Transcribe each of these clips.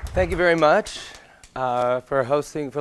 Thank you very much for hosting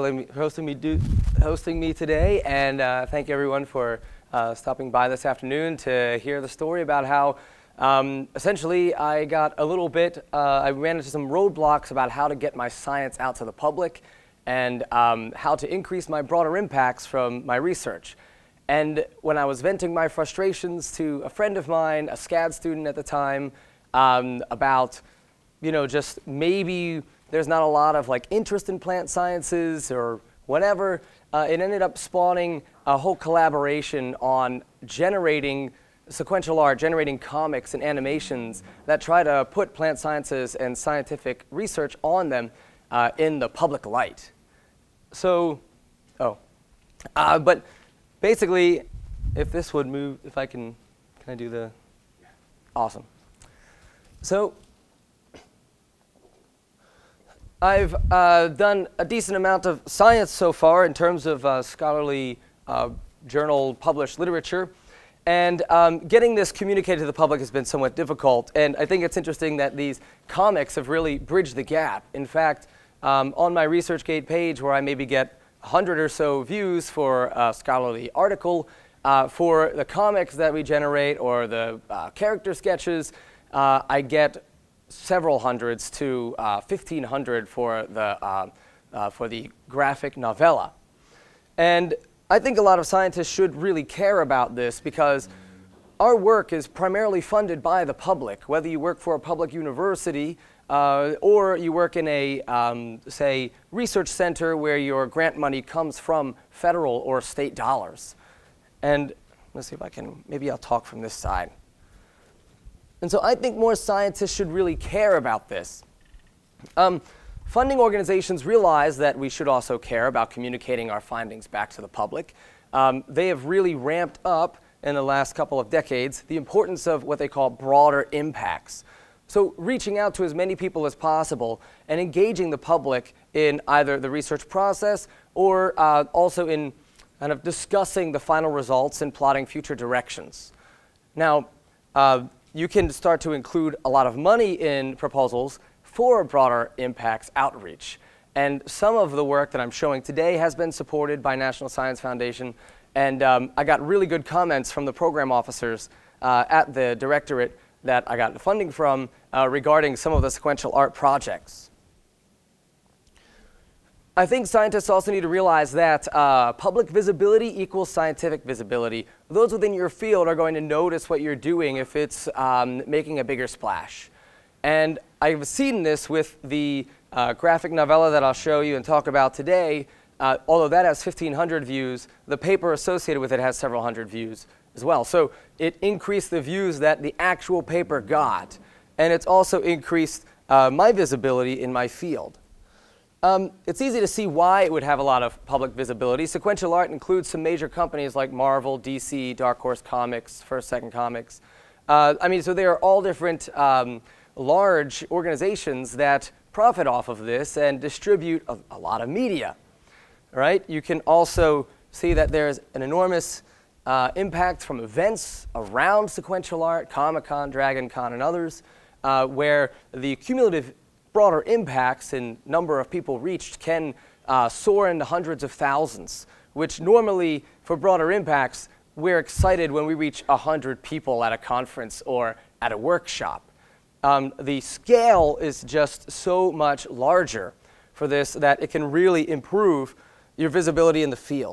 me today, and thank you everyone for stopping by this afternoon to hear the story about how essentially I got a little bit, I ran into some roadblocks about how to get my science out to the public and how to increase my broader impacts from my research. And when I was venting my frustrations to a friend of mine, a SCAD student at the time, about, you know, just maybe there's not a lot of like interest in plant sciences or whatever, it ended up spawning a whole collaboration on generating sequential art, generating comics and animations that try to put plant sciences and scientific research on them in the public light. So, but basically, if this would move, if I can I do the, awesome. So, I've done a decent amount of science so far in terms of scholarly journal published literature. And getting this communicated to the public has been somewhat difficult. And I think it's interesting that these comics have really bridged the gap. In fact, on my ResearchGate page, where I maybe get 100 or so views for a scholarly article, for the comics that we generate or the character sketches, I get several hundreds to 1,500 for the graphic novella. And I think a lot of scientists should really care about this because our work is primarily funded by the public, whether you work for a public university or you work in a, say, research center where your grant money comes from federal or state dollars. And let's see if I can, maybe I'll talk from this side. And so I think more scientists should really care about this. Funding organizations realize that we should also care about communicating our findings back to the public. They have really ramped up in the last couple of decades the importance of what they call broader impacts. So reaching out to as many people as possible and engaging the public in either the research process or also in kind of discussing the final results and plotting future directions. Now, you can start to include a lot of money in proposals for broader impacts outreach. And some of the work that I'm showing today has been supported by National Science Foundation. And I got really good comments from the program officers at the directorate that I got funding from regarding some of the sequential art projects. I think scientists also need to realize that public visibility equals scientific visibility. Those within your field are going to notice what you're doing if it's making a bigger splash. And I've seen this with the graphic novella that I'll show you and talk about today. Although that has 1,500 views, the paper associated with it has several hundred views as well. So it increased the views that the actual paper got. And it's also increased my visibility in my field. It's easy to see why it would have a lot of public visibility. Sequential art includes some major companies like Marvel, DC, Dark Horse Comics, First Second Comics. I mean, so they are all different large organizations that profit off of this and distribute a lot of media, right? You can also see that there's an enormous impact from events around sequential art, Comic-Con, Dragon Con, and others, where the cumulative broader impacts in number of people reached can soar into hundreds of thousands, which normally, for broader impacts, we're excited when we reach 100 people at a conference or at a workshop. The scale is just so much larger for this that it can really improve your visibility in the field.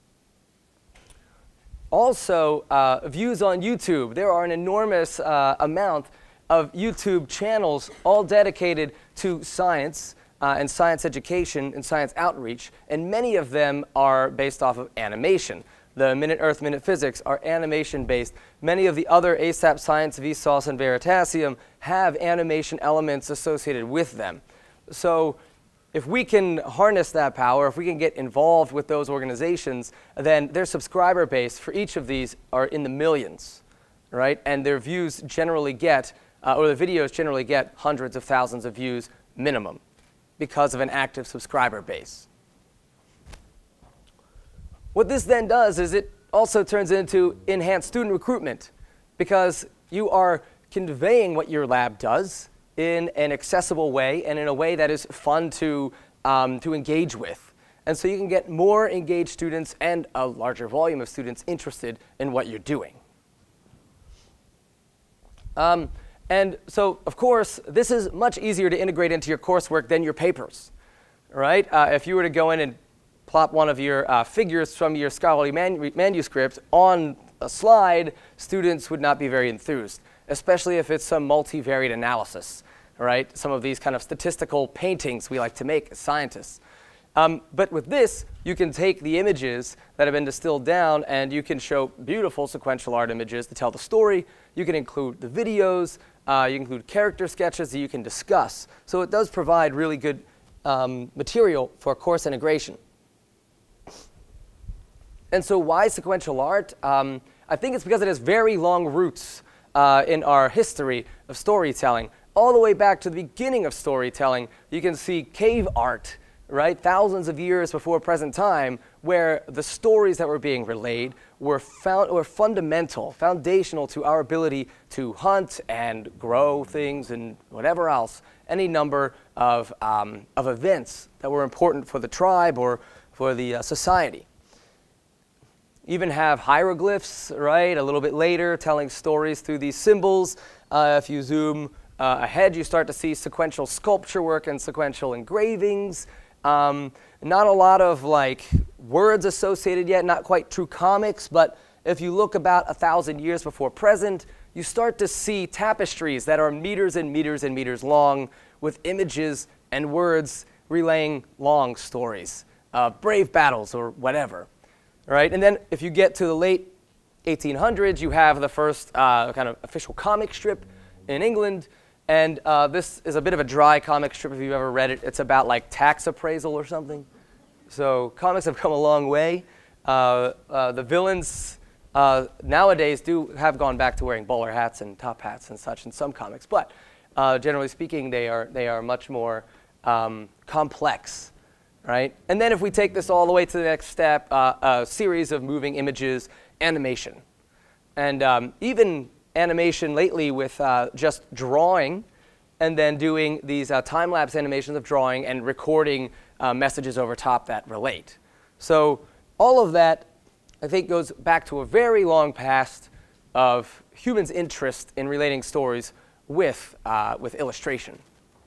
Also, views on YouTube. There are an enormous amount of YouTube channels all dedicated to science and science education and science outreach, and many of them are based off of animation. The Minute Earth, Minute Physics are animation-based. Many of the other ASAP Science, Vsauce, and Veritasium have animation elements associated with them. So if we can harness that power, if we can get involved with those organizations, then their subscriber base for each of these are in the millions, right? And their views generally get or the videos generally get hundreds of thousands of views minimum because of an active subscriber base. What this then does is it also turns into enhanced student recruitment because you are conveying what your lab does in an accessible way and in a way that is fun to engage with. And so you can get more engaged students and a larger volume of students interested in what you're doing. And so, of course, this is much easier to integrate into your coursework than your papers, right? If you were to go in and plop one of your figures from your scholarly manuscript on a slide, students would not be very enthused, especially if it's some multivariate analysis, right? Some of these kind of statistical paintings we like to make as scientists. But with this, you can take the images that have been distilled down and you can show beautiful sequential art images to tell the story. You can include the videos. You can include character sketches that you can discuss. So it does provide really good material for course integration. And so why sequential art? I think it's because it has very long roots in our history of storytelling. All the way back to the beginning of storytelling, you can see cave art, right, thousands of years before present time, where the stories that were being relayed were foundational to our ability to hunt and grow things and whatever else, any number of events that were important for the tribe or for the society. Even have hieroglyphs, right, a little bit later, telling stories through these symbols. If you zoom ahead, you start to see sequential sculpture work and sequential engravings. Not a lot of like words associated yet, not quite true comics, but if you look about 1,000 years before present, you start to see tapestries that are meters and meters and meters long with images and words relaying long stories, brave battles or whatever, right? And then if you get to the late 1800s, you have the first kind of official comic strip in England. And this is a bit of a dry comic strip if you've ever read it. It's about like tax appraisal or something. So comics have come a long way. The villains nowadays have gone back to wearing bowler hats and top hats and such in some comics. But generally speaking, they are much more complex, right? And then if we take this all the way to the next step, a series of moving images, animation. And even animation lately with just drawing and then doing these time-lapse animations of drawing and recording messages over top that relate. So all of that, I think, goes back to a very long past of humans' interest in relating stories with illustration.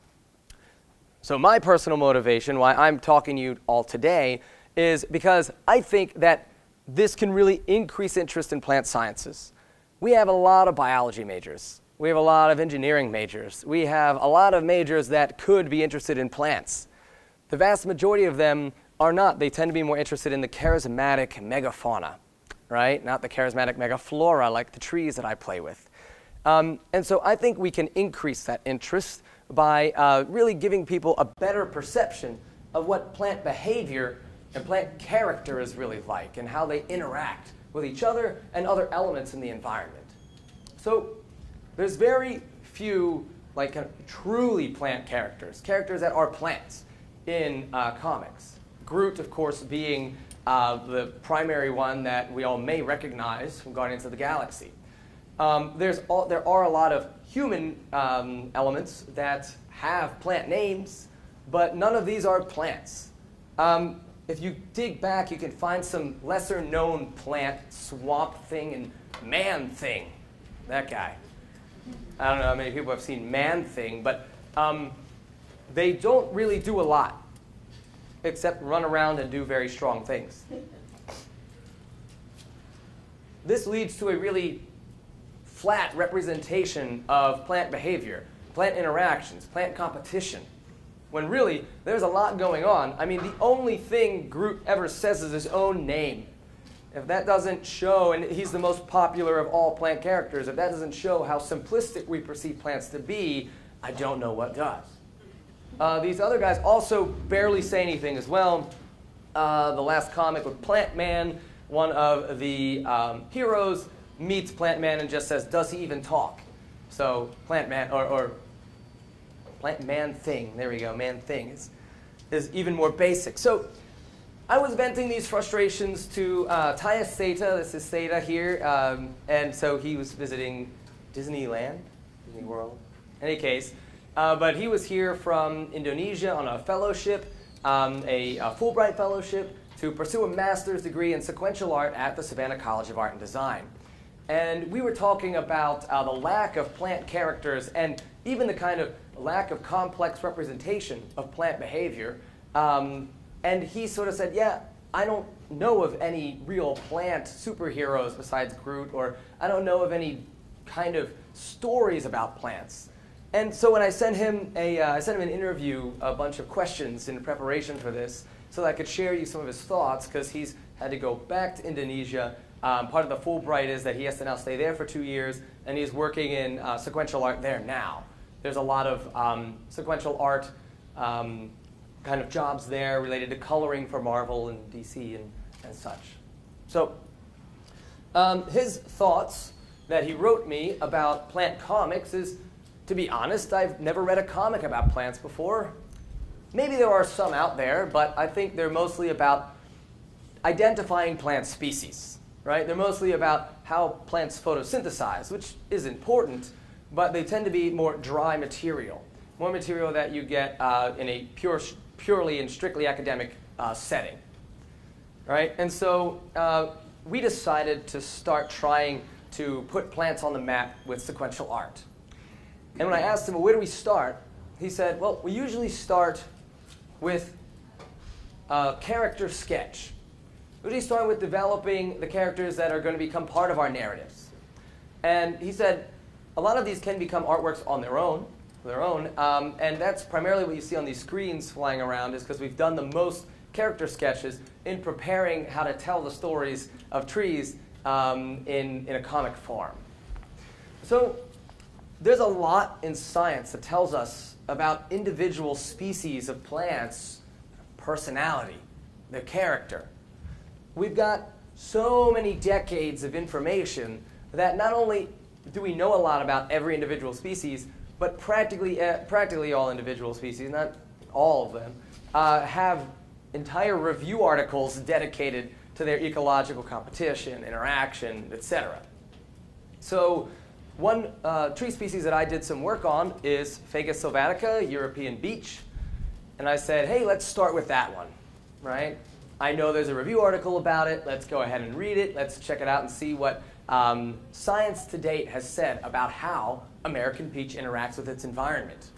So my personal motivation, why I'm talking to you all today, is because I think that this can really increase interest in plant sciences. We have a lot of biology majors. We have a lot of engineering majors. We have a lot of majors that could be interested in plants. The vast majority of them are not. They tend to be more interested in the charismatic megafauna, right? Not the charismatic megaflora like the trees that I play with. And so I think we can increase that interest by really giving people a better perception of what plant behavior and plant character is really like and how they interact with each other and other elements in the environment. So there's very few like kind of truly plant characters that are plants in comics. Groot, of course, being the primary one that we all may recognize from Guardians of the Galaxy. There are a lot of human elements that have plant names, but none of these are plants. If you dig back, you can find some lesser-known plant, Swamp Thing and Man Thing. That guy. I don't know how many people have seen Man Thing, but they don't really do a lot, except run around and do very strong things. This leads to a really flat representation of plant behavior, plant interactions, plant competition, when really there's a lot going on. I mean, the only thing Groot ever says is his own name. If that doesn't show, and he's the most popular of all plant characters, if that doesn't show how simplistic we perceive plants to be, I don't know what does. These other guys also barely say anything as well. The last comic with Plant Man, one of the heroes meets Plant Man and just says, "Does he even talk?" So Plant Man, or Plant Man Thing, there we go, Man Thing is even more basic. So I was venting these frustrations to Tyus Seta. This is Seta here. And so he was visiting Disneyland, Disney World. In any case, but he was here from Indonesia on a fellowship, a Fulbright fellowship, to pursue a master's degree in sequential art at the Savannah College of Art and Design. And we were talking about the lack of plant characters and even the kind of lack of complex representation of plant behavior. And he sort of said, yeah, I don't know of any real plant superheroes besides Groot, or I don't know of any kind of stories about plants. And so when I sent him an interview, a bunch of questions in preparation for this, so that I could share you some of his thoughts, because he's had to go back to Indonesia. Part of the Fulbright is that he has to now stay there for 2 years, and he's working in sequential art there now. There's a lot of sequential art kind of jobs there related to coloring for Marvel and DC and such. So his thoughts that he wrote me about plant comics is, to be honest, I've never read a comic about plants before. Maybe there are some out there, but I think they're mostly about identifying plant species, right? They're mostly about how plants photosynthesize, which is important, but they tend to be more dry material, more material that you get in a purely and strictly academic setting, right? And so we decided to start trying to put plants on the map with sequential art. And when I asked him, well, where do we start? He said, well, we usually start with a character sketch. We usually start with developing the characters that are going to become part of our narratives. And he said, a lot of these can become artworks on their own, and that's primarily what you see on these screens flying around, is because we've done the most character sketches in preparing how to tell the stories of trees in a comic form. So there's a lot in science that tells us about individual species of plants, personality, their character. We've got so many decades of information that not only do we know a lot about every individual species, but practically all individual species, not all of them, have entire review articles dedicated to their ecological competition, interaction, etc. So one tree species that I did some work on is Fagus sylvatica, European beech. And I said, hey, let's start with that one, right? I know there's a review article about it. Let's go ahead and read it. Let's check it out and see what science to date has said about how American beech interacts with its environment.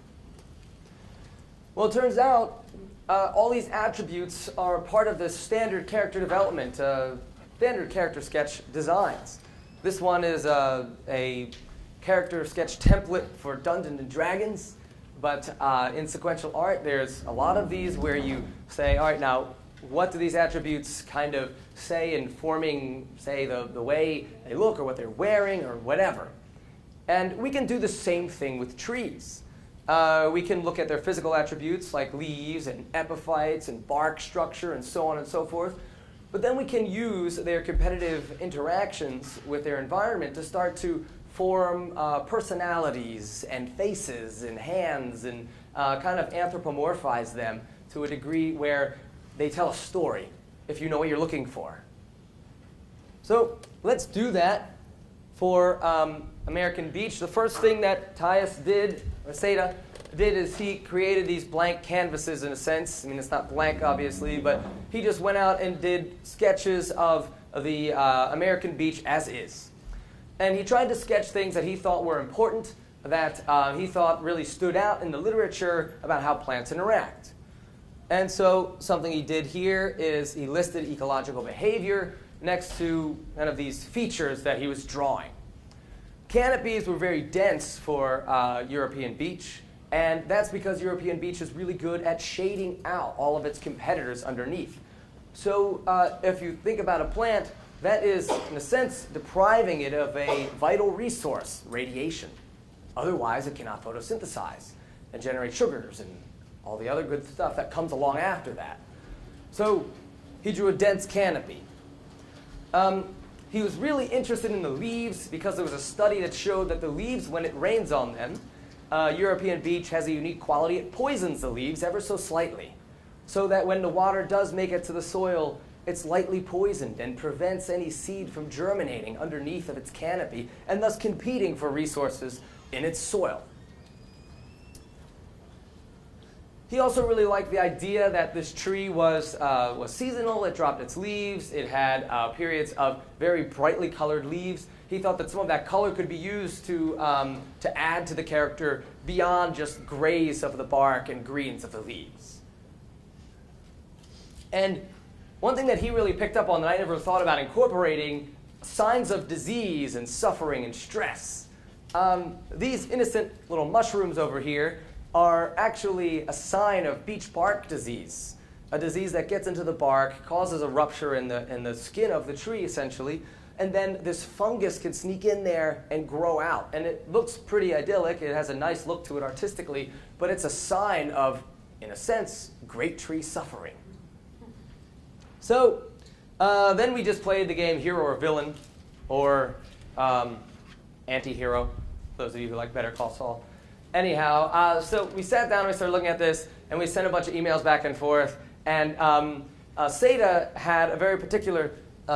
Well, it turns out all these attributes are part of the standard character development, standard character sketch designs. This one is a character sketch template for Dungeons and Dragons, but in sequential art, there's a lot of these where you say, all right, now, what do these attributes kind of say in forming, say, the way they look or what they're wearing or whatever? And we can do the same thing with trees. We can look at their physical attributes like leaves and epiphytes and bark structure and so on and so forth. But then we can use their competitive interactions with their environment to start to form personalities and faces and hands and kind of anthropomorphize them to a degree where they tell a story, if you know what you're looking for. So let's do that for American beech. The first thing that Tyus did, or Seda did, is he created these blank canvases in a sense. I mean, it's not blank, obviously, but he just went out and did sketches of the American beech as is. And he tried to sketch things that he thought were important, that he thought really stood out in the literature about how plants interact. And so something he did here is he listed ecological behavior next to kind of these features that he was drawing. Canopies were very dense for European beech, and that's because European beech is really good at shading out all of its competitors underneath. So if you think about a plant, that is, in a sense, depriving it of a vital resource, radiation. Otherwise, it cannot photosynthesize and generate sugars and all the other good stuff that comes along after that. So he drew a dense canopy. He was really interested in the leaves because there was a study that showed that the leaves, when it rains on them, European beech has a unique quality. It poisons the leaves ever so slightly, so that when the water does make it to the soil, it's lightly poisoned and prevents any seed from germinating underneath of its canopy and thus competing for resources in its soil. He also really liked the idea that this tree was seasonal. It dropped its leaves. It had periods of very brightly colored leaves. He thought that some of that color could be used to add to the character beyond just grays of the bark and greens of the leaves. And one thing that he really picked up on that I never thought about incorporating, signs of disease and suffering and stress. These innocent little mushrooms over here are actually a sign of beech bark disease, a disease that gets into the bark, causes a rupture in the skin of the tree, essentially, and then this fungus can sneak in there and grow out. And it looks pretty idyllic. It has a nice look to it artistically, but it's a sign of, in a sense, great tree suffering. So then we just played the game hero or villain, or anti-hero, those of you who like Better Call Saul. Anyhow, so we sat down and we started looking at this, and we sent a bunch of emails back and forth. And Seda had a very particular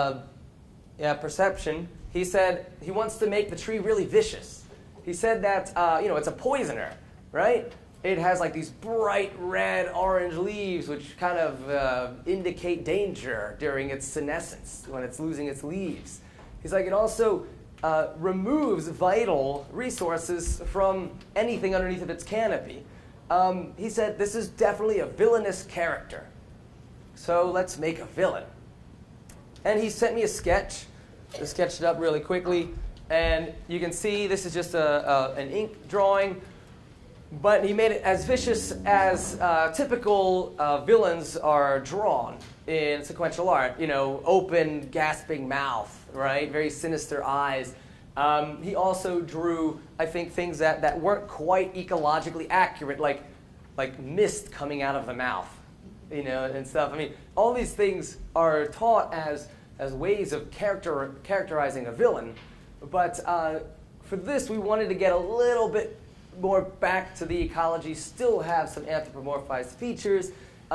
perception. He said he wants to make the tree really vicious. He said that it's a poisoner, right? It has like these bright red, orange leaves, which kind of indicate danger during its senescence, when it's losing its leaves. He's like, it also removes vital resources from anything underneath of its canopy. He said, this is definitely a villainous character. So let's make a villain. And he sent me a sketch. I sketched it up really quickly. And you can see this is just an ink drawing. But he made it as vicious as typical villains are drawn in sequential art. You know, open, gasping mouth, right? Very sinister eyes. He also drew, I think, things that weren't quite ecologically accurate, like mist coming out of the mouth, and stuff. I mean, all these things are taught as ways of characterizing a villain. But for this, we wanted to get a little bit more back to the ecology, still have some anthropomorphized features.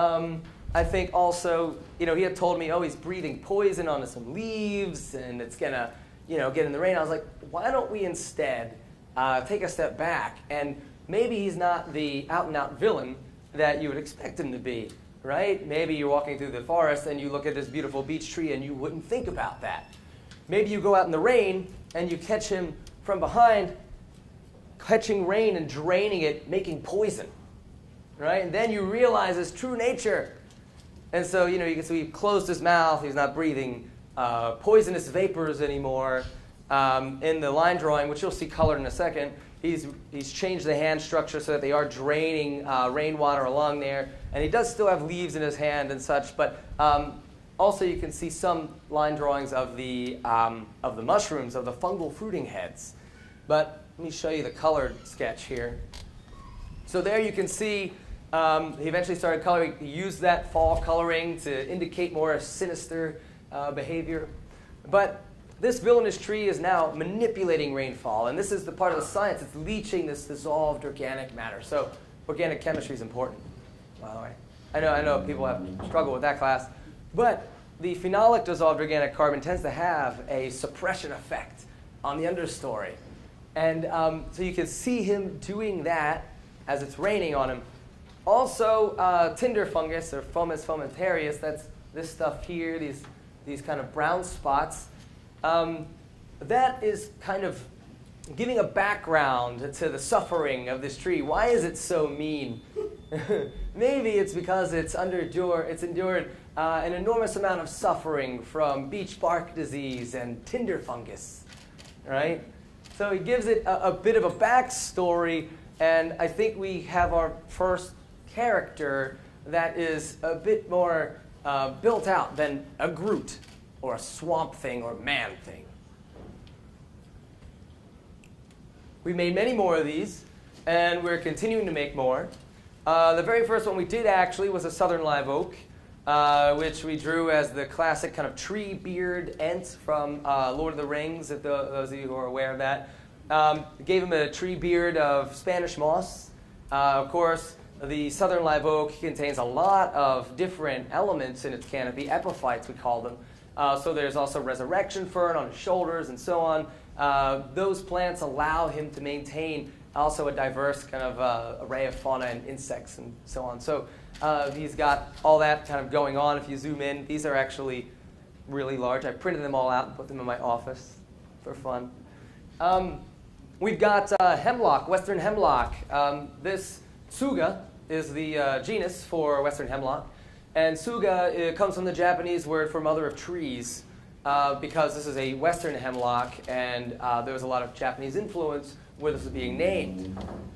I think also, he had told me, oh, he's breathing poison onto some leaves, and it's gonna, get in the rain. I was like, why don't we instead take a step back, and maybe he's not the out-and-out villain that you would expect him to be, right? Maybe you're walking through the forest and you look at this beautiful beech tree and you wouldn't think about that. Maybe you go out in the rain and you catch him from behind, catching rain and draining it, making poison, right? And then you realize his true nature. And so, you can see we've closed his mouth. He's not breathing poisonous vapors anymore. In the line drawing, which you'll see colored in a second, he's changed the hand structure so that they are draining rainwater along there. And he does still have leaves in his hand and such, but also you can see some line drawings of the mushrooms, of the fungal fruiting heads. But let me show you the colored sketch here. So there you can see he eventually started coloring. He used that fall coloring to indicate more sinister behavior. But this villainous tree is now manipulating rainfall, and this is the part of the science. It's leaching this dissolved organic matter. So organic chemistry is important, by the way. I know people have struggled with that class. But the phenolic dissolved organic carbon tends to have a suppression effect on the understory. And so you can see him doing that as it's raining on him. Also, tinder fungus, or Fomes fomentarius, that's this stuff here, these kind of brown spots. That is kind of giving a background to the suffering of this tree. Why is it so mean? Maybe it's because it's endured an enormous amount of suffering from beech bark disease and tinder fungus, right? So he gives it a bit of a backstory, and I think we have our first character that is a bit more built out than a Groot or a Swamp Thing or Man Thing. We made many more of these, and we're continuing to make more. The very first one we did actually was a Southern live oak, which we drew as the classic kind of tree beard Ent from Lord of the Rings, if those of you who are aware of that. Gave him a tree beard of Spanish moss. Of course, the Southern live oak contains a lot of different elements in its canopy, epiphytes we call them. So there's also resurrection fern on his shoulders and so on. Those plants allow him to maintain also a diverse kind of array of fauna and insects and so on. So he's got all that kind of going on. If you zoom in, these are actually really large. I printed them all out and put them in my office for fun. We've got hemlock, western hemlock. This tsuga is the genus for western hemlock. And tsuga, it comes from the Japanese word for mother of trees, because this is a western hemlock, and there was a lot of Japanese influence where this is being named.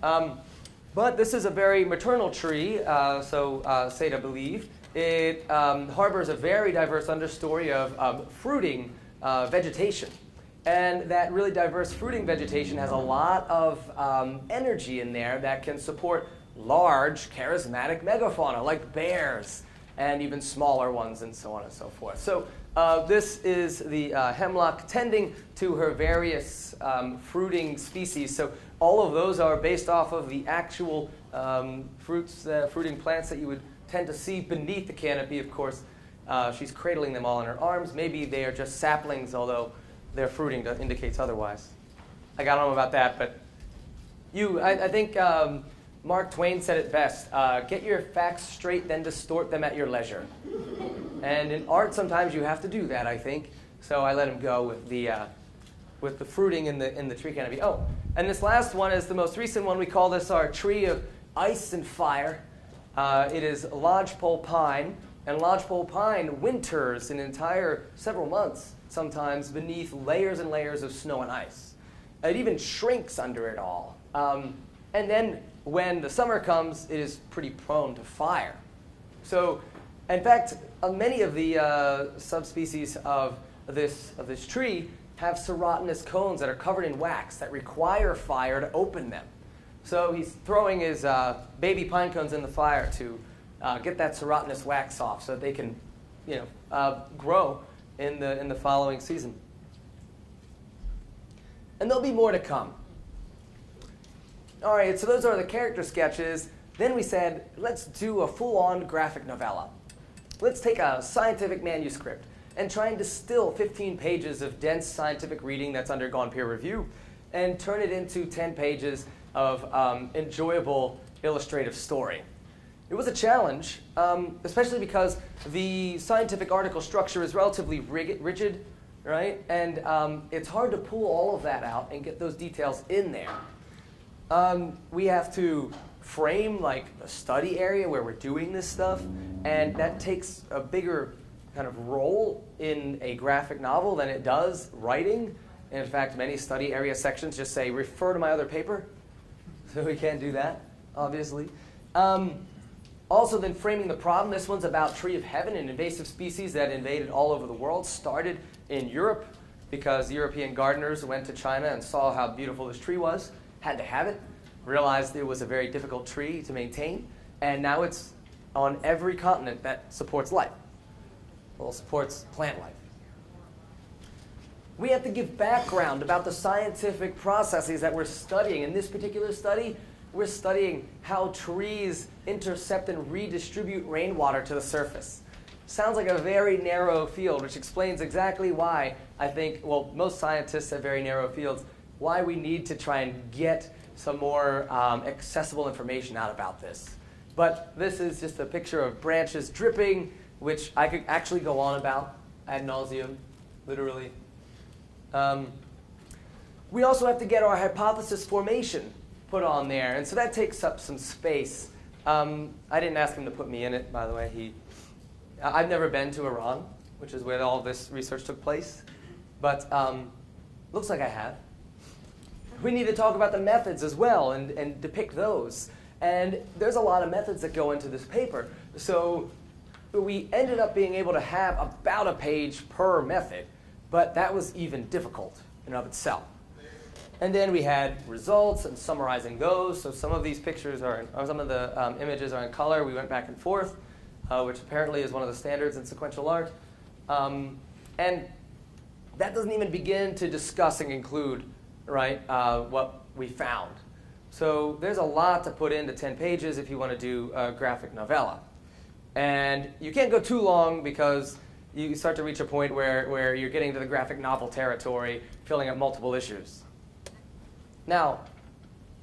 But this is a very maternal tree, so say to believe. It harbors a very diverse understory of fruiting vegetation. And that really diverse fruiting vegetation has a lot of energy in there that can support large, charismatic megafauna like bears and even smaller ones and so on and so forth. So this is the hemlock tending to her various fruiting species. So all of those are based off of the actual fruiting plants that you would tend to see beneath the canopy. Of course, she's cradling them all in her arms. Maybe they are just saplings, although their fruiting indicates otherwise. I don't know about that, but I think Mark Twain said it best, get your facts straight, then distort them at your leisure. And in art, sometimes you have to do that, I think. So I let him go with the fruiting in the tree canopy. Oh, and this last one is the most recent one. We call this our tree of ice and fire. It is lodgepole pine, and lodgepole pine winters an entire several months, sometimes beneath layers and layers of snow and ice. It even shrinks under it all. And then when the summer comes, it is pretty prone to fire. So, in fact, many of the subspecies of this tree have serotinous cones that are covered in wax that require fire to open them. So he's throwing his baby pine cones in the fire to get that serotinous wax off so that they can, grow in the following season. And there'll be more to come. All right, so those are the character sketches. Then we said, let's do a full-on graphic novella. Let's take a scientific manuscript and try and distill 15 pages of dense scientific reading that's undergone peer review and turn it into 10 pages of enjoyable illustrative story. It was a challenge, especially because the scientific article structure is relatively rigid, right? And it's hard to pull all of that out and get those details in there. We have to frame like the study area where we're doing this stuff, and that takes a bigger kind of role in a graphic novel than it does writing. And in fact, many study area sections just say, refer to my other paper. So we can't do that, obviously. Also then framing the problem, this one's about tree of heaven, an invasive species that invaded all over the world, started in Europe because European gardeners went to China and saw how beautiful this tree was, had to have it, realized it was a very difficult tree to maintain, and now it's on every continent that supports life. Well, supports plant life. We have to give background about the scientific processes that we're studying. In this particular study, we're studying how trees intercept and redistribute rainwater to the surface. Sounds like a very narrow field, which explains exactly why I think, well, most scientists have very narrow fields, why we need to try and get some more accessible information out about this. But this is just a picture of branches dripping, which I could actually go on about ad nauseum, literally. We also have to get our hypothesis formation put on there, and so that takes up some space. I didn't ask him to put me in it, by the way. I've never been to Iran, which is where all this research took place, but looks like I have. We need to talk about the methods as well and depict those. And there's a lot of methods that go into this paper. So we ended up being able to have about a page per method, but that was even difficult in and of itself. And then we had results and summarizing those. So some of these pictures are, or some of the images are in color. We went back and forth, which apparently is one of the standards in sequential art. And that doesn't even begin to discuss and conclude, right, what we found. So there's a lot to put into 10 pages if you want to do a graphic novella. And you can't go too long because you start to reach a point where you're getting to the graphic novel territory, filling up multiple issues. Now,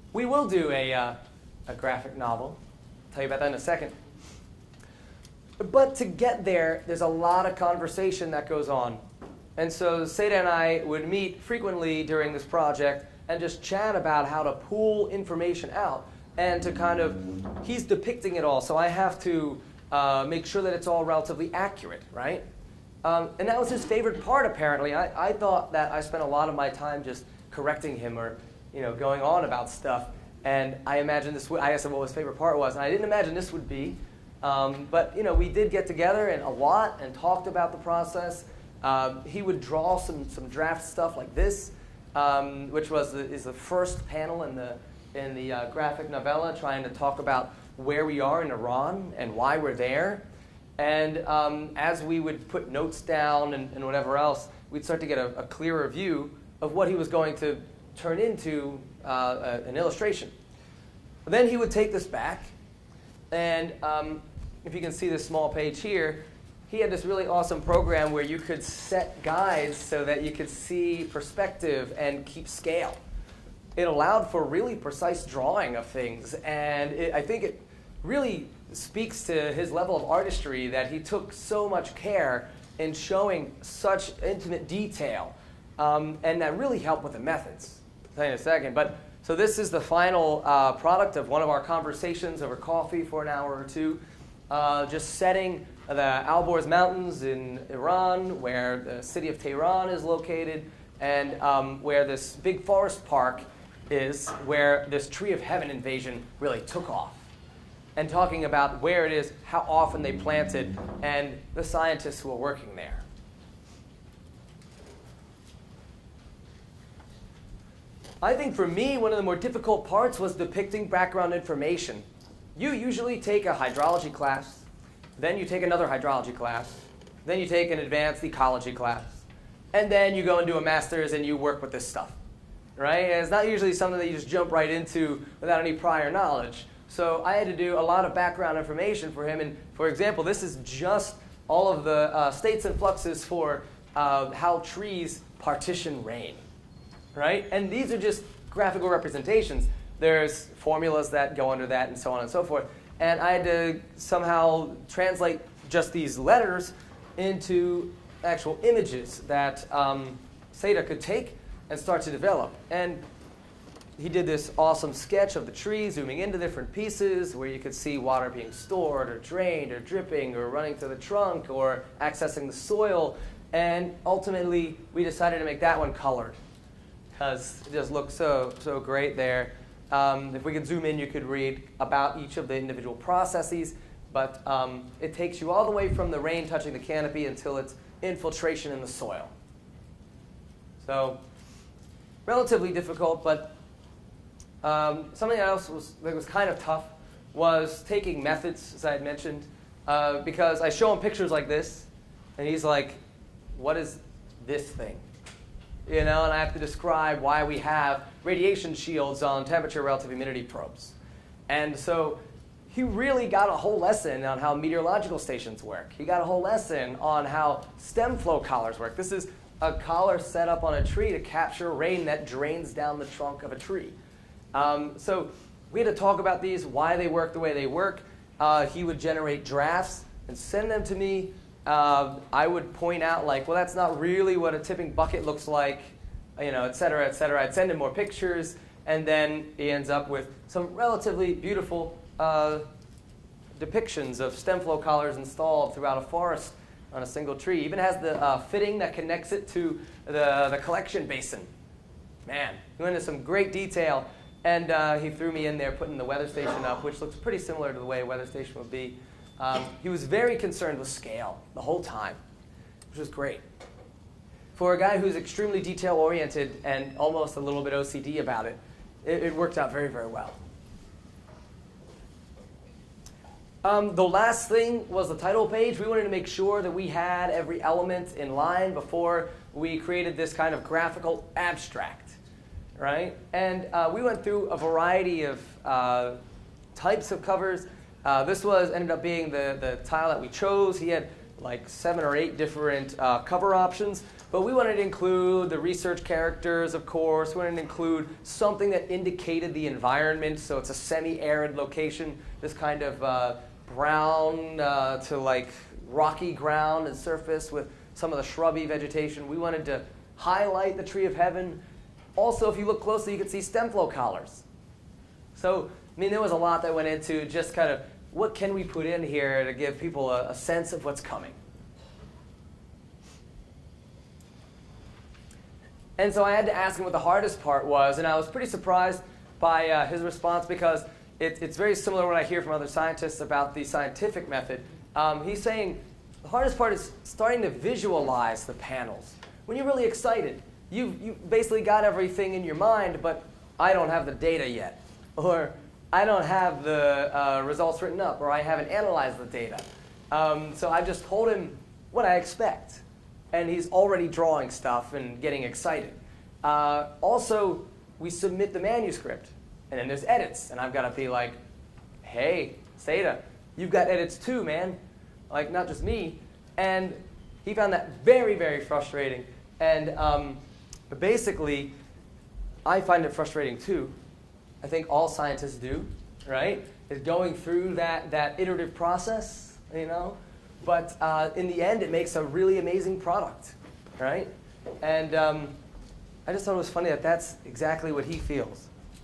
We will do a graphic novel. I'll tell you about that in a second. But to get there, there's a lot of conversation that goes on. And so Seda and I would meet frequently during this project and just chat about how to pull information out and to kind of, he's depicting it all, so I have to make sure that it's all relatively accurate, right? And that was his favorite part, apparently. I thought that I spent a lot of my time just correcting him or going on about stuff. And I imagined this would, I asked him what his favorite part was, and I didn't imagine this would be. But we did get together and a lot and talked about the process. He would draw some draft stuff like this, which is the first panel in the graphic novella, trying to talk about where we are in Iran and why we're there. And as we would put notes down and whatever else, we'd start to get a clearer view of what he was going to turn into an illustration. Then he would take this back, and if you can see this small page here, he had this really awesome program where you could set guides so that you could see perspective and keep scale. It allowed for really precise drawing of things, and I think it really speaks to his level of artistry that he took so much care in showing such intimate detail, and that really helped with the methods. I'll tell you in a second. But so this is the final product of one of our conversations over coffee for an hour or two, just setting the Alborz Mountains in Iran, where the city of Tehran is located, and where this big forest park is, where this Tree of Heaven invasion really took off. And talking about where it is, how often they planted, and the scientists who are working there. I think for me, one of the more difficult parts was depicting background information. You usually take a hydrology class, then you take another hydrology class, then you take an advanced ecology class, and then you go and do a master's and you work with this stuff, right? And it's not usually something that you just jump right into without any prior knowledge. So I had to do a lot of background information for him. And for example, this is just all of the states and fluxes for how trees partition rain, right? And these are just graphical representations. There's formulas that go under that and so on and so forth. And I had to somehow translate just these letters into actual images that Seda could take and start to develop. And he did this awesome sketch of the tree, zooming into different pieces where you could see water being stored or drained or dripping or running to the trunk or accessing the soil. And ultimately, we decided to make that one colored because it just looked so great there. If we could zoom in, you could read about each of the individual processes. But it takes you all the way from the rain touching the canopy until it's infiltration in the soil. So relatively difficult, but something else that was kind of tough was taking methods, as I had mentioned, because I show him pictures like this, and he's like, what is this thing? And I have to describe why we have radiation shields on temperature relative humidity probes. And so he really got a whole lesson on how meteorological stations work. He got a whole lesson on how stem flow collars work. This is a collar set up on a tree to capture rain that drains down the trunk of a tree. So we had to talk about these, why they work the way they work. He would generate drafts and send them to me. I would point out, like, well, that's not really what a tipping bucket looks like, et cetera, et cetera. I'd send him more pictures, and then he ends up with some relatively beautiful depictions of stem flow collars installed throughout a forest on a single tree. Even has the fitting that connects it to the collection basin. Man, he went into some great detail. And he threw me in there putting the weather station up, which looks pretty similar to the way a weather station would be. He was very concerned with scale the whole time, which was great. For a guy who's extremely detail-oriented and almost a little bit OCD about it, it worked out very, very well. The last thing was the title page. We wanted to make sure that we had every element in line before we created this kind of graphical abstract. Right? And we went through a variety of types of covers. This ended up being the tile that we chose. He had like 7 or 8 different cover options, but we wanted to include the research characters, of course. We wanted to include something that indicated the environment, so it's a semi-arid location, this kind of brown to like rocky ground and surface with some of the shrubby vegetation. We wanted to highlight the tree of heaven. Also, if you look closely, you can see stem flow collars. So, I mean, there was a lot that went into just kind of what can we put in here to give people a sense of what's coming. And so I had to ask him what the hardest part was, and I was pretty surprised by his response because it's very similar when I hear from other scientists about the scientific method. He's saying the hardest part is starting to visualize the panels. When you're really excited, you've basically got everything in your mind, but I don't have the data yet. Or I don't have the results written up, or I haven't analyzed the data. So I just told him what I expect. And he's already drawing stuff and getting excited. Also, we submit the manuscript. And then there's edits. And I've got to be like, hey, Seda, you've got edits too, man. Like, not just me. And he found that very, very frustrating. And basically, I find it frustrating too. I think all scientists do, right? Is going through that iterative process, you know? But in the end, it makes a really amazing product, right? And I just thought it was funny that that's exactly what he feels.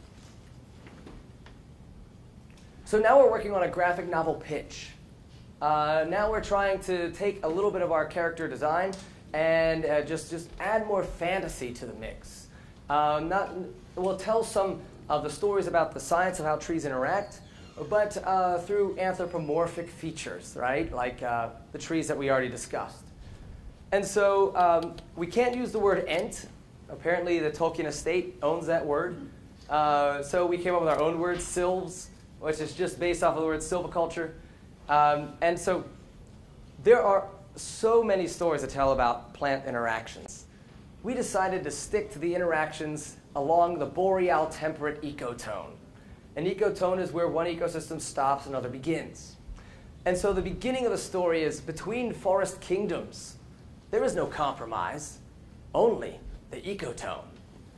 So now we're working on a graphic novel pitch. Now we're trying to take a little bit of our character design and just add more fantasy to the mix. We'll tell some of the stories about the science of how trees interact, but through anthropomorphic features, right? Like the trees that we already discussed. And so we can't use the word ent. Apparently the Tolkien estate owns that word. So we came up with our own word, sylves, which is just based off of the word silviculture. And so there are so many stories to tell about plant interactions. We decided to stick to the interactions along the boreal temperate ecotone. An ecotone is where one ecosystem stops, another begins. And so the beginning of the story is between forest kingdoms. There is no compromise, only the ecotone.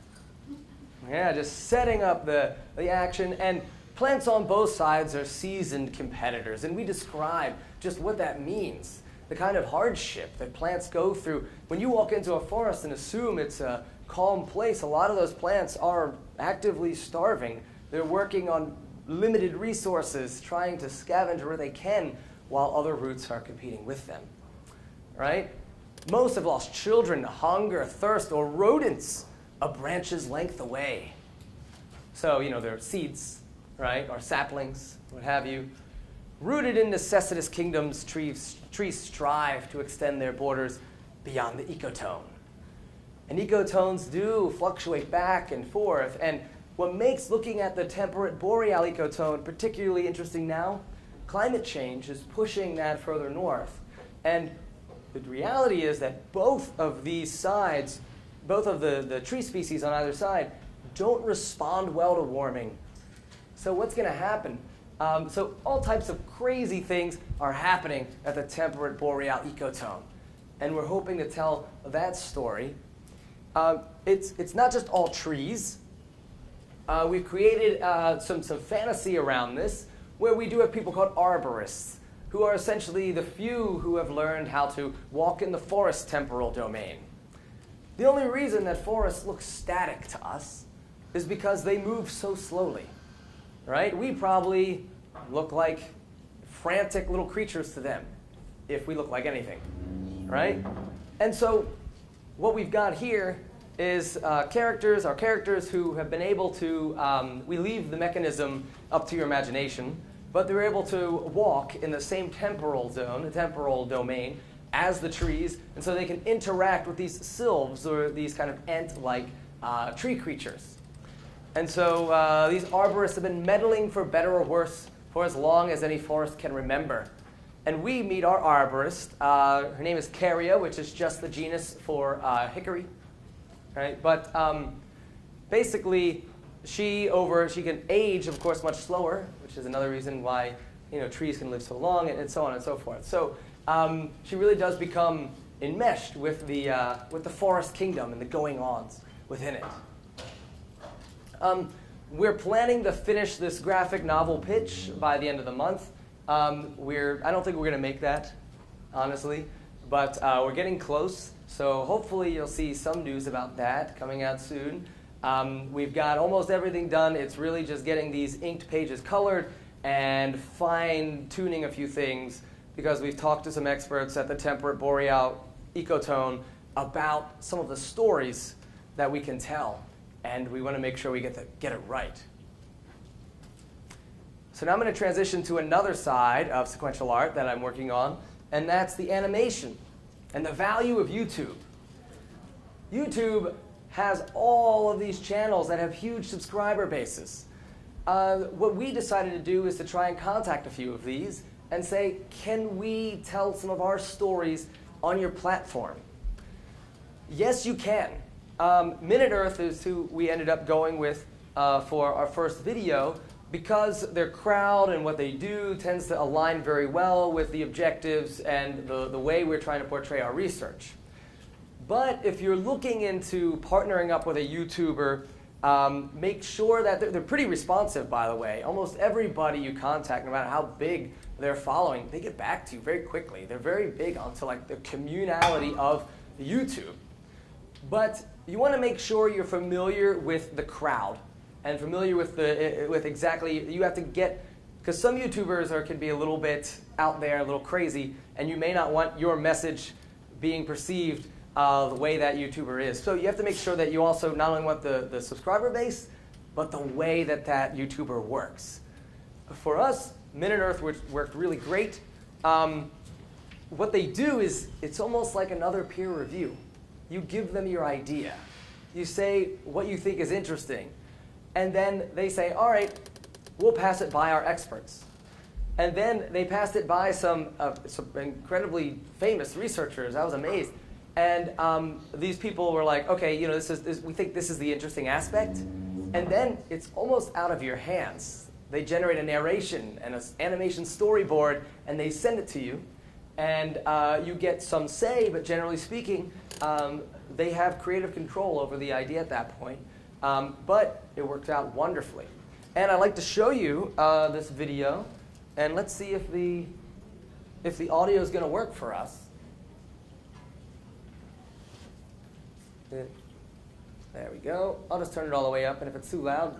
Yeah, just setting up the action. And plants on both sides are seasoned competitors. And we describe just what that means, the kind of hardship that plants go through. When you walk into a forest and assume it's a calm place, a lot of those plants are actively starving. They're working on limited resources, trying to scavenge where they can, while other roots are competing with them, right? Most have lost children to hunger, thirst, or rodents a branch's length away. So, you know, they're seeds, right, or saplings, what have you. Rooted in necessitous kingdoms, trees strive to extend their borders beyond the ecotone. And ecotones do fluctuate back and forth. And what makes looking at the temperate boreal ecotone particularly interesting now, climate change is pushing that further north. And the reality is that both of these sides, both of the tree species on either side, don't respond well to warming. So what's going to happen? So all types of crazy things are happening at the temperate boreal ecotone. And we're hoping to tell that story. It's not just all trees. We've created some fantasy around this, where we do have people called arborists, who are essentially the few who have learned how to walk in the forest temporal domain. The only reason that forests look static to us is because they move so slowly, right? We probably look like frantic little creatures to them, if we look like anything, right? And so what we've got here is our characters who have been able to, we leave the mechanism up to your imagination, but they're able to walk in the same temporal zone, the temporal domain, as the trees, and so they can interact with these sylves, or these kind of ant-like tree creatures. And so these arborists have been meddling for better or worse for as long as any forest can remember. And we meet our arborist. Her name is Caria, which is just the genus for hickory. Right? But basically, she can age, of course, much slower, which is another reason why trees can live so long, and so on and so forth. So she really does become enmeshed with the forest kingdom and the going-ons within it. We're planning to finish this graphic novel pitch by the end of the month. I don't think we're going to make that, honestly, but we're getting close. So hopefully you'll see some news about that coming out soon. We've got almost everything done. It's really just getting these inked pages colored and fine-tuning a few things, because we've talked to some experts at the Temperate Boreal Ecotone about some of the stories that we can tell, and we want to make sure we get it right. So now I'm going to transition to another side of sequential art that I'm working on, and that's the animation and the value of YouTube. YouTube has all of these channels that have huge subscriber bases. What we decided to do is to try and contact a few of these and say, can we tell some of our stories on your platform? Yes, you can. Minute Earth is who we ended up going with for our first video, because their crowd and what they do tends to align very well with the objectives and the way we're trying to portray our research. But if you're looking into partnering up with a YouTuber, make sure that they're pretty responsive, by the way. Almost everybody you contact, no matter how big they're following, they get back to you very quickly. They're very big onto like the communality of YouTube. But you want to make sure you're familiar with the crowd and familiar with exactly, you have to get, because some YouTubers can be a little bit out there, a little crazy, and you may not want your message being perceived the way that YouTuber is. So you have to make sure that you also not only want the subscriber base, but the way that YouTuber works. For us, Minute Earth worked really great. What they do is, it's almost like another peer review. You give them your idea. You say what you think is interesting. And then they say, all right, we'll pass it by our experts. And then they passed it by some incredibly famous researchers. I was amazed. And these people were like, okay, we think this is the interesting aspect. And then it's almost out of your hands. They generate a narration and an animation storyboard, and they send it to you. And you get some say, but generally speaking, they have creative control over the idea at that point. But it worked out wonderfully. And I'd like to show you this video, and let's see if the audio is going to work for us. There we go. I'll just turn it all the way up, and if it's too loud,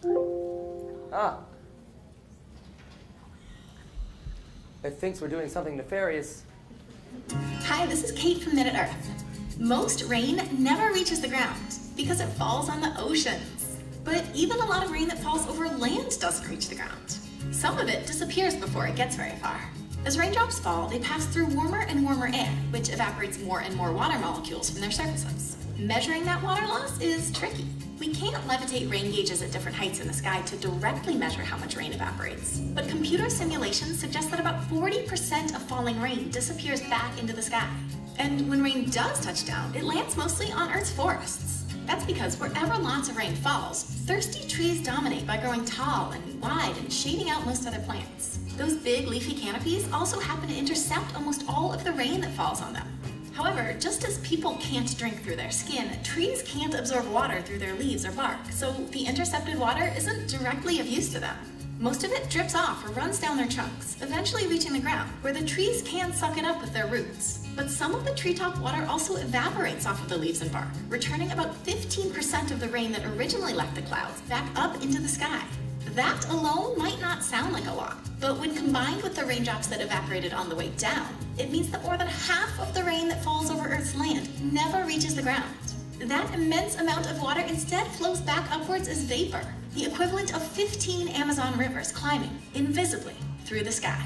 it thinks we're doing something nefarious. Hi, this is Kate from Minute Earth. Most rain never reaches the ground because it falls on the oceans. But even a lot of rain that falls over land doesn't reach the ground. Some of it disappears before it gets very far. As raindrops fall, they pass through warmer and warmer air, which evaporates more and more water molecules from their surfaces. Measuring that water loss is tricky. We can't levitate rain gauges at different heights in the sky to directly measure how much rain evaporates. But computer simulations suggest that about 40% of falling rain disappears back into the sky. And when rain does touch down, it lands mostly on Earth's forests. That's because wherever lots of rain falls, thirsty trees dominate by growing tall and wide and shading out most other plants. Those big leafy canopies also happen to intercept almost all of the rain that falls on them. However, just as people can't drink through their skin, trees can't absorb water through their leaves or bark, so the intercepted water isn't directly of use to them. Most of it drips off or runs down their trunks, eventually reaching the ground, where the trees can suck it up with their roots. But some of the treetop water also evaporates off of the leaves and bark, returning about 15% of the rain that originally left the clouds back up into the sky. That alone might not sound like a lot, but when combined with the raindrops that evaporated on the way down, it means that more than half of the rain that falls over Earth's land never reaches the ground. That immense amount of water instead flows back upwards as vapor, the equivalent of 15 Amazon rivers climbing, invisibly, through the sky.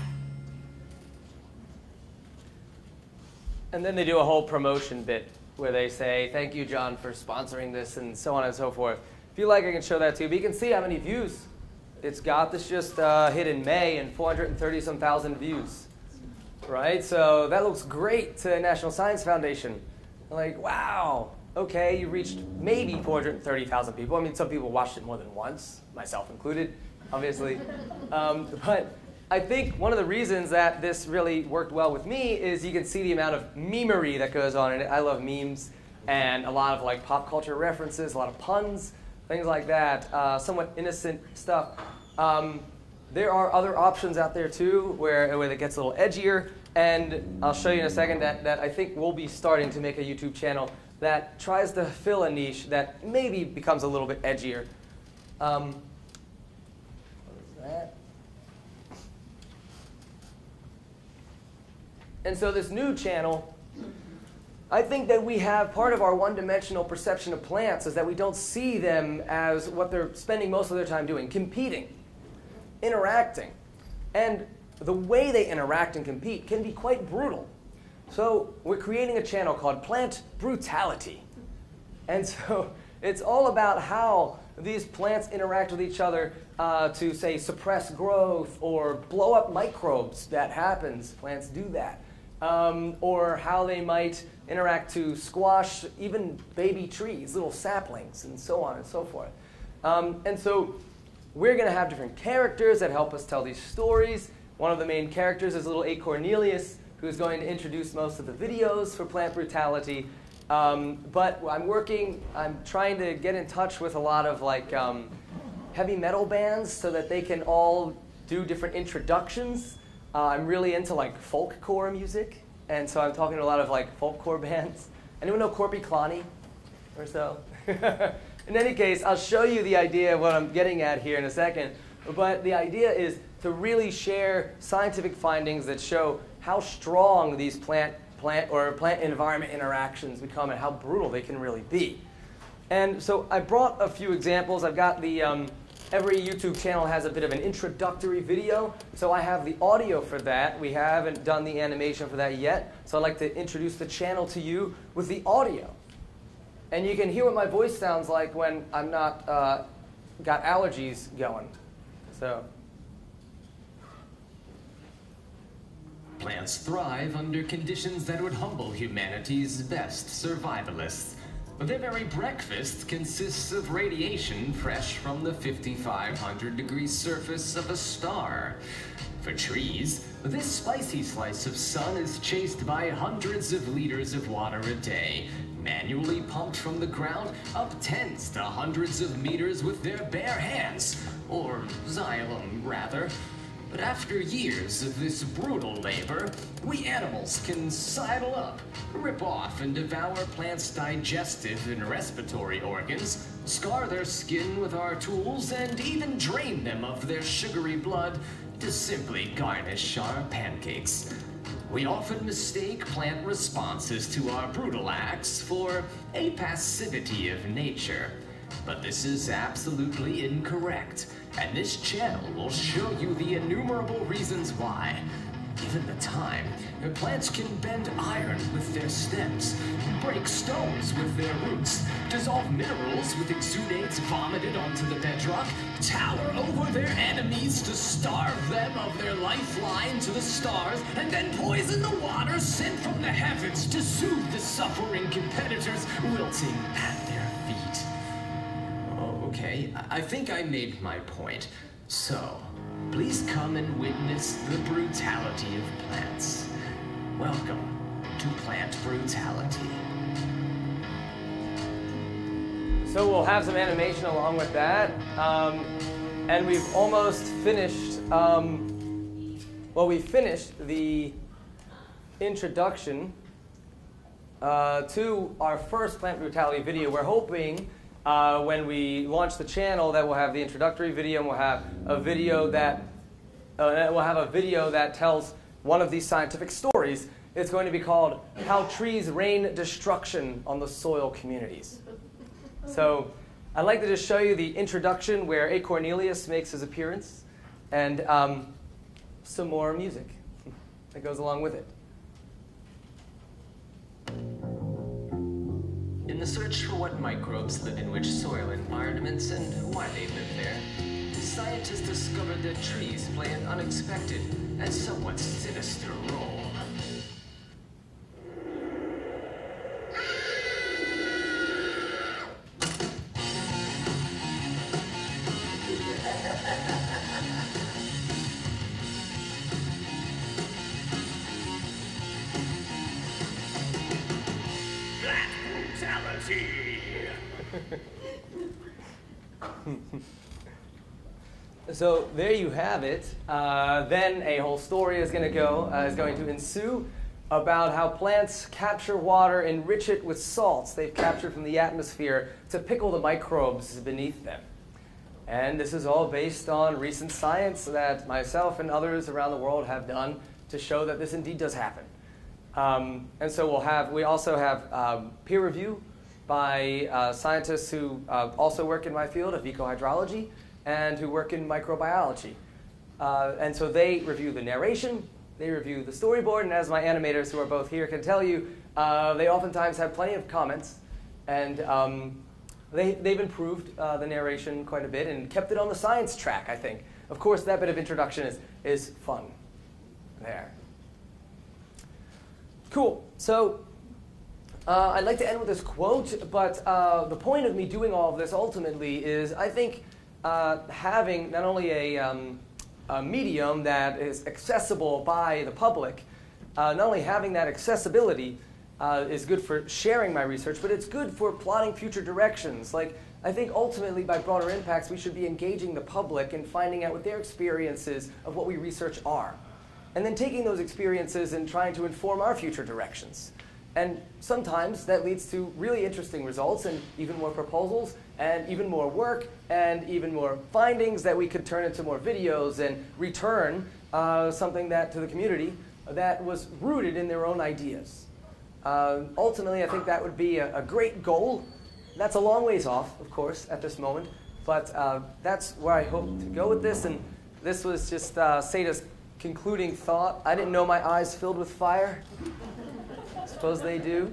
And then they do a whole promotion bit where they say, thank you, John, for sponsoring this, and so on and so forth. If you like, I can show that to you. But you can see how many views it's got. This just hit in May, and 430-some thousand views. Right? So that looks great to National Science Foundation. Like, wow. Okay, you reached maybe 430,000 people. I mean, some people watched it more than once, myself included, obviously. But I think one of the reasons that this really worked well with me is you can see the amount of memery that goes on in it. I love memes and a lot of like pop culture references, a lot of puns, things like that, somewhat innocent stuff. There are other options out there too where it gets a little edgier, and I'll show you in a second that I think we'll be starting to make a YouTube channel that tries to fill a niche that maybe becomes a little bit edgier. What is that? And so this new channel, I think that we have part of our one-dimensional perception of plants is that we don't see them as what they're spending most of their time doing, competing, interacting. And the way they interact and compete can be quite brutal. So we're creating a channel called Plant Brutality. And so it's all about how these plants interact with each other to, say, suppress growth or blow up microbes. That happens. Plants do that. Or how they might interact to squash even baby trees, little saplings, and so on and so forth. And so we're going to have different characters that help us tell these stories. One of the main characters is little A. Cornelius, who's going to introduce most of the videos for Plant Brutality. But I'm trying to get in touch with a lot of like heavy metal bands so that they can all do different introductions. I'm really into like folkcore music, and so I'm talking to a lot of like folkcore bands. Anyone know Corpy Clonny or so? In any case, I'll show you the idea of what I'm getting at here in a second. But the idea is to really share scientific findings that show how strong these plant environment interactions become and how brutal they can really be. And so I brought a few examples. I've got the every YouTube channel has a bit of an introductory video, so I have the audio for that. We haven't done the animation for that yet, so I'd like to introduce the channel to you with the audio. And you can hear what my voice sounds like when I'm not got allergies going. So. Plants thrive under conditions that would humble humanity's best survivalists. Their very breakfast consists of radiation fresh from the 5,500-degree surface of a star. For trees, this spicy slice of sun is chased by hundreds of liters of water a day, manually pumped from the ground up tens to hundreds of meters with their bare hands, or xylem, rather. But after years of this brutal labor, we animals can sidle up, rip off and devour plants' digestive and respiratory organs, scar their skin with our tools, and even drain them of their sugary blood to simply garnish our pancakes. We often mistake plant responses to our brutal acts for a passivity of nature. But this is absolutely incorrect, and this channel will show you the innumerable reasons why. Given the time, plants can bend iron with their stems, break stones with their roots, dissolve minerals with exudates vomited onto the bedrock, tower over their enemies to starve them of their lifeline to the stars, and then poison the water sent from the heavens to soothe the suffering competitors wilting at their feet. Okay, I think I made my point. So, please come and witness the brutality of plants. Welcome to Plant Brutality. So we'll have some animation along with that. And we've almost finished, we finished the introduction to our first Plant Brutality video. We're hoping when we launch the channel that we'll have the introductory video, and we'll have a video that tells one of these scientific stories. It's going to be called How Trees Rain Destruction on the Soil Communities. So I'd like to just show you the introduction where A. Cornelius makes his appearance, and some more music that goes along with it. In the search for what microbes live in which soil environments and why they live there, scientists discovered that trees play an unexpected and somewhat sinister role. humanity. So there you have it. Then a whole story is going to ensue about how plants capture water, enrich it with salts they've captured from the atmosphere to pickle the microbes beneath them. And this is all based on recent science that myself and others around the world have done to show that this indeed does happen. And so we also have peer review by scientists who also work in my field of ecohydrology and who work in microbiology. And so they review the narration, they review the storyboard, and as my animators who are both here can tell you, they oftentimes have plenty of comments, and they've improved the narration quite a bit and kept it on the science track, I think. Of course, that bit of introduction is fun there. Cool. So I'd like to end with this quote, but the point of me doing all of this ultimately is, I think, having not only a medium that is accessible by the public, not only having that accessibility is good for sharing my research, but it's good for plotting future directions. Like, I think ultimately by broader impacts, we should be engaging the public and finding out what their experiences of what we research are. And then taking those experiences and trying to inform our future directions. And sometimes that leads to really interesting results and even more proposals and even more work and even more findings that we could turn into more videos and return something that to the community that was rooted in their own ideas. Ultimately, I think that would be a great goal. That's a long ways off, of course, at this moment. But that's where I hope to go with this. And this was just Sada's concluding thought. I didn't know my eyes filled with fire. Suppose they do.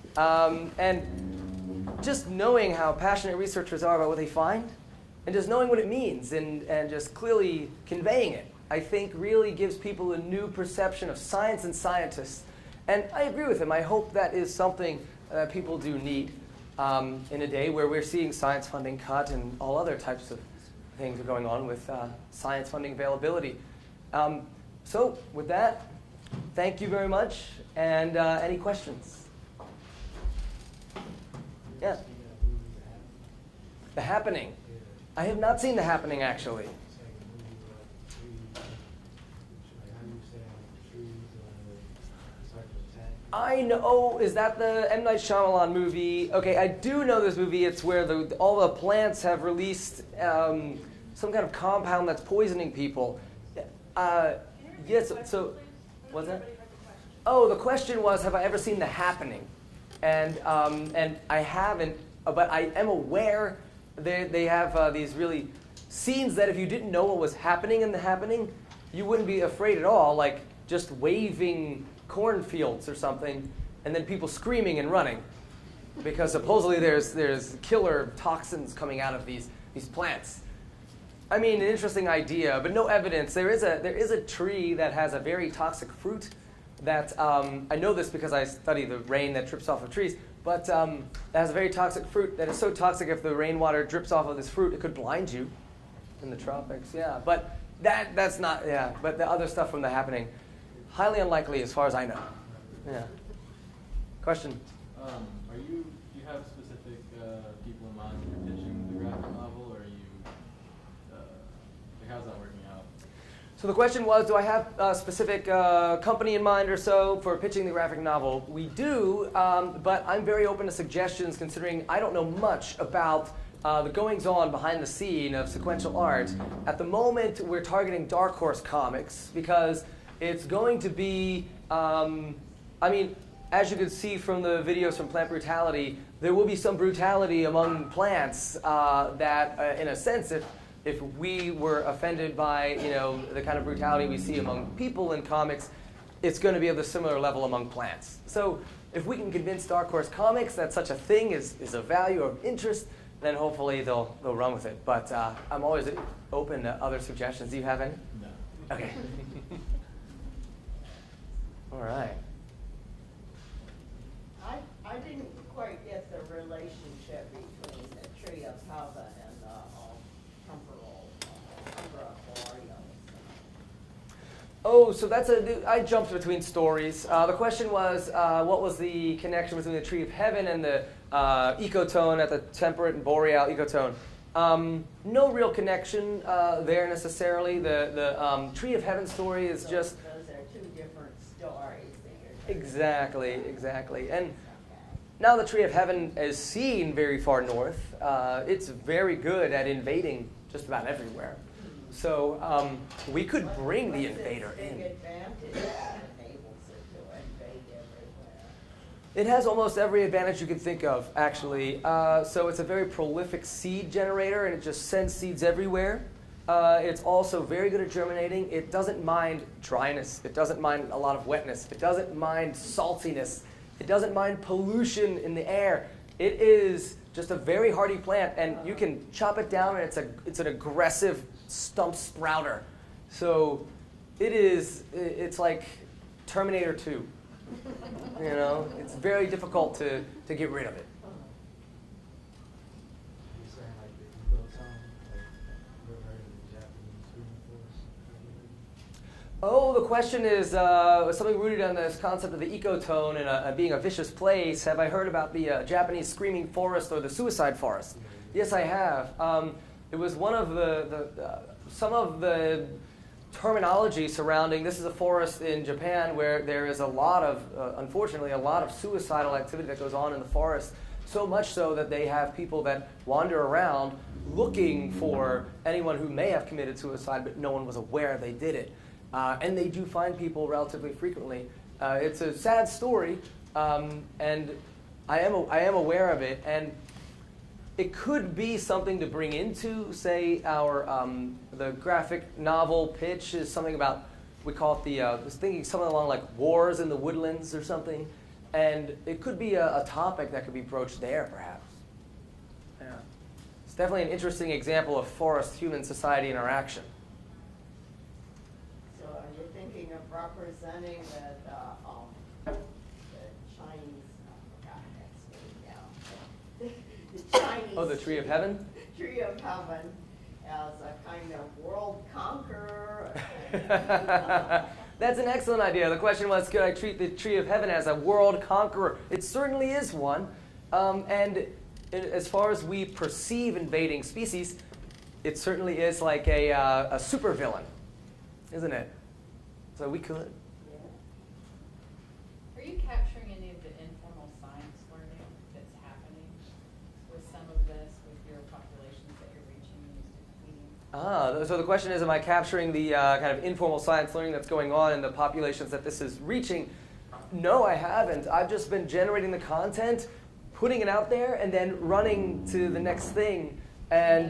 And just knowing how passionate researchers are about what they find, and just knowing what it means, and just clearly conveying it, I think really gives people a new perception of science and scientists. And I agree with him. I hope that is something that people do need in a day where we're seeing science funding cut and all other types of things are going on with science funding availability. So with that, thank you very much. And any questions? Yeah. The Happening. I have not seen The Happening, actually. I know, is that the M. Night Shyamalan movie? Okay, I do know this movie. It's where all the plants have released some kind of compound that's poisoning people. Yes, so, what's that? Oh, the question was, have I ever seen The Happening? And I haven't, but I am aware they have these really scenes that if you didn't know what was happening in The Happening, you wouldn't be afraid at all, like just waving cornfields or something, and then people screaming and running. Because supposedly there's killer toxins coming out of these plants. I mean, an interesting idea, but no evidence. There is a tree that has a very toxic fruit that, I know this because I study the rain that drips off of trees, but that has a very toxic fruit that is so toxic if the rainwater drips off of this fruit, it could blind you in the tropics, yeah. But that's not, yeah, but the other stuff from The Happening, highly unlikely as far as I know. Yeah. Question? Do you have specific people in mind when you're pitching the graphic novel, or are you, how's that working out? So the question was, do I have a specific company in mind or so for pitching the graphic novel? We do, but I'm very open to suggestions considering I don't know much about the goings-on behind the scene of sequential art. At the moment, we're targeting Dark Horse Comics because it's going to be, I mean, as you can see from the videos from Plant Brutality, there will be some brutality among plants that, in a sense, if we were offended by, the kind of brutality we see among people in comics, it's going to be of a similar level among plants. So if we can convince Dark Horse Comics that such a thing is of value or of interest, then hopefully they'll run with it. But I'm always open to other suggestions. Do you have any? No. Okay. All right. I didn't quite get the relationship between the tree of heaven and temporal audio. Oh, so I jumped between stories. The question was, what was the connection between the tree of heaven and the ecotone at the temperate and boreal ecotone. No real connection there necessarily. The Tree of Heaven story is just... Those are two different stories that you're talking Exactly, about. exactly. And Okay. now the Tree of Heaven is seen very far north. It's very good at invading just about everywhere. So we could bring the invader What's its in. big advantage that enables it to invade everywhere? It has almost every advantage you could think of, actually. So it's a very prolific seed generator, and it just sends seeds everywhere. It's also very good at germinating. It doesn't mind dryness. It doesn't mind a lot of wetness. It doesn't mind saltiness. It doesn't mind pollution in the air. It is just a very hardy plant, and you can chop it down, and it's an aggressive stump sprouter. So it's like Terminator 2. You know, it's very difficult to get rid of it. You're saying like the ecotone, like you ever heard of the Japanese screaming forest? Oh, the question is something rooted on this concept of the ecotone and being a vicious place. Have I heard about the Japanese screaming forest or the suicide forest? Yes, I have. It was one of some of the terminology surrounding, this is a forest in Japan where there is a lot of, unfortunately, a lot of suicidal activity that goes on in the forest, so much so that they have people that wander around looking for anyone who may have committed suicide, but no one was aware they did it. And they do find people relatively frequently. It's a sad story, and I am aware of it, and it could be something to bring into, say, the graphic novel pitch is something about, we call it I was thinking something along like wars in the woodlands or something, and it could be a topic that could be broached there, perhaps. Yeah. It's definitely an interesting example of forest-human society interaction. So are you thinking of representing the Chinese, I forgot that name now. The Chinese. Oh, the Tree of Heaven? Tree of Heaven as a kind of world conqueror. That's an excellent idea. The question was, could I treat the Tree of Heaven as a world conqueror? It certainly is one. And as far as we perceive invading species, it certainly is like a supervillain, isn't it? So we could. Are you capturing any of the informal science learning that's happening with some of this, with your populations that you're reaching and feeding? So the question is, am I capturing the kind of informal science learning that's going on in the populations that this is reaching? No, I haven't. I've just been generating the content, putting it out there, and then running to the next thing. And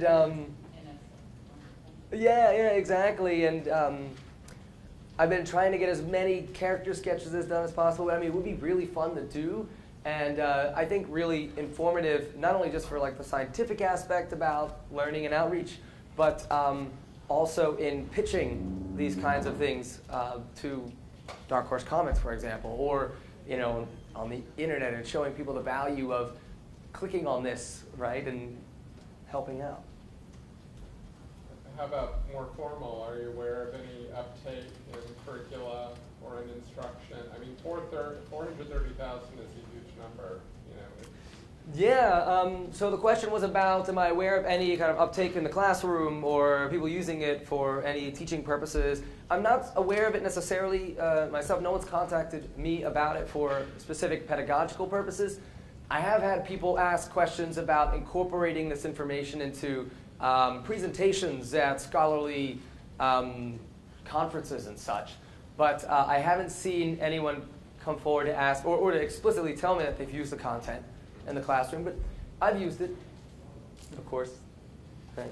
yeah, exactly. And I've been trying to get as many character sketches as done as possible. I mean, it would be really fun to do, and I think really informative, not only just for like the scientific aspect about learning and outreach, but also in pitching these kinds of things to Dark Horse Comics, for example, or on the internet, and showing people the value of clicking on this, right, and helping out. How about more formal? Are you aware of any uptake in curricula or in instruction? I mean, 430,000 is a huge number. Yeah, so the question was about, am I aware of any kind of uptake in the classroom or people using it for any teaching purposes? I'm not aware of it necessarily myself. No one's contacted me about it for specific pedagogical purposes. I have had people ask questions about incorporating this information into presentations at scholarly conferences and such. But I haven't seen anyone come forward to ask or to explicitly tell me that they've used the content in the classroom, but I've used it, of course. Okay.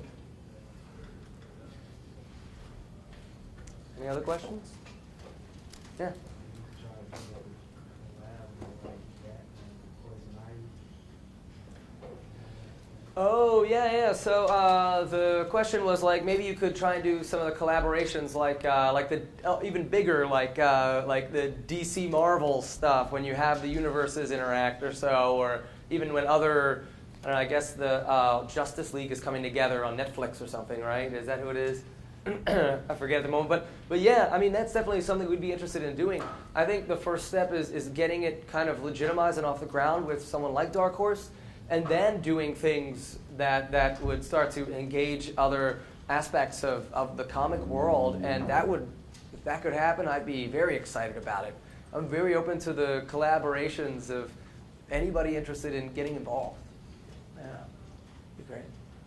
Any other questions? Yeah. Oh, yeah. So the question was like, maybe you could try and do some of the collaborations, like the even bigger, like the DC Marvel stuff, when you have the universes interact or so, or even when other, I don't know, I guess the Justice League is coming together on Netflix or something, right? Is that who it is? I forget at the moment, but yeah, I mean, that's definitely something we'd be interested in doing. I think the first step is getting it kind of legitimized and off the ground with someone like Dark Horse, and then doing things that would start to engage other aspects of the comic world, and that would, if that could happen, I'd be very excited about it. I'm very open to the collaborations of anybody interested in getting involved. Yeah, be great.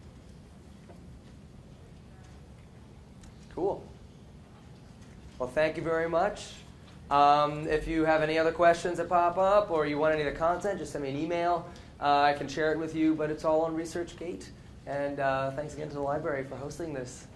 Cool. Well, thank you very much. If you have any other questions that pop up or you want any of the content, just send me an email. I can share it with you, but it's all on ResearchGate. And thanks again to the library for hosting this.